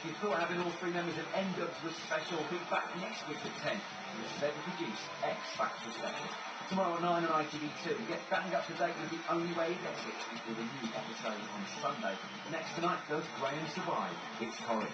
if you thought having all three members of N-Dubs was special, be back next week at 10 for the celebrity-produced X Factor special. Tomorrow at 9 on ITV2. Get bang up to date with the only way he gets it with a new episode on Sunday. Next tonight, does Graham survive? It's horrid.